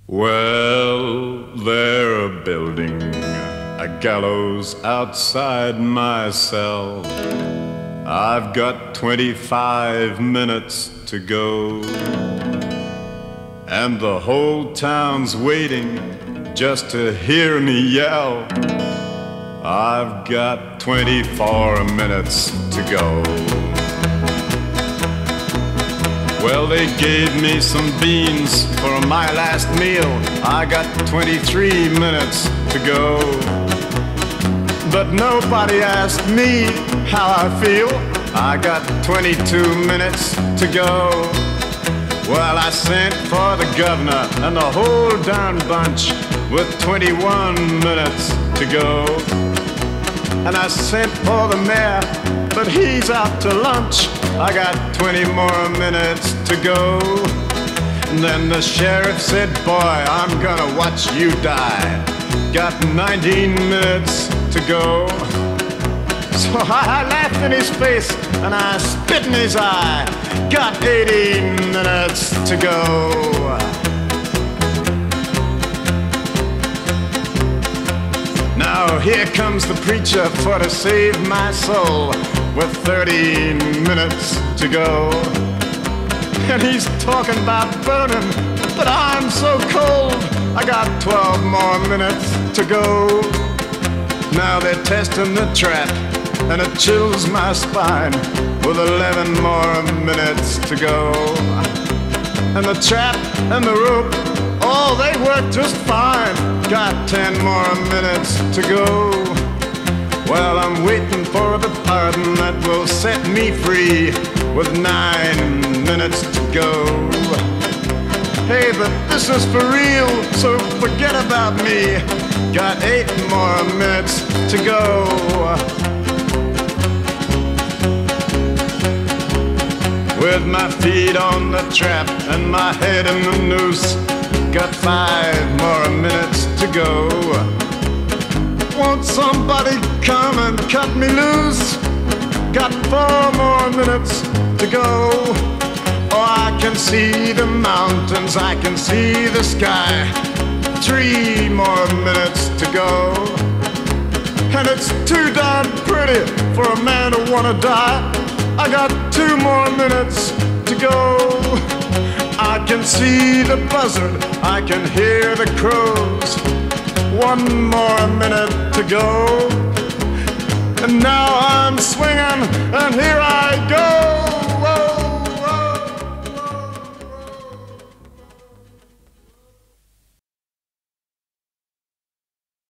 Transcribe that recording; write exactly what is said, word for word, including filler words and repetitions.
Well, they're building a gallows outside my cell. I've got twenty-five minutes to go, and the whole town's waiting just to hear me yell. I've got twenty-four minutes to go. Well, they gave me some beans for my last meal. I got twenty-three minutes to go. But nobody asked me how I feel. I got twenty-two minutes to go. Well, I sent for the governor and the whole darn bunch with twenty-one minutes to go. And I sent for the mayor, but he's out to lunch. I got twenty more minutes to go. And then the sheriff said, boy, I'm gonna watch you die. Got nineteen minutes to go. So I laughed in his face and I spit in his eye. Got eighteen minutes to go. Now here comes the preacher for to save my soul, with thirty minutes to go. And he's talking about burning, but I'm so cold. I got twelve more minutes to go. Now they're testing the trap, and it chills my spine, with eleven more minutes to go. And the trap and the rope, oh, they work just fine. Got ten more minutes to go. Well, I'm waiting for the pardon that will set me free, with nine minutes to go. Hey, but this is for real, so forget about me. Got eight more minutes to go. With my feet on the trap and my head in the noose, got five more minutes to go. Won't somebody come and cut me loose? Got four more minutes to go. Oh, I can see the mountains, I can see the sky. Three more minutes to go. And it's too darn pretty for a man to wanna die. I got two more minutes to go. I can see the buzzard, I can hear the crows. One more minute to go. And now I'm swinging, and here I go.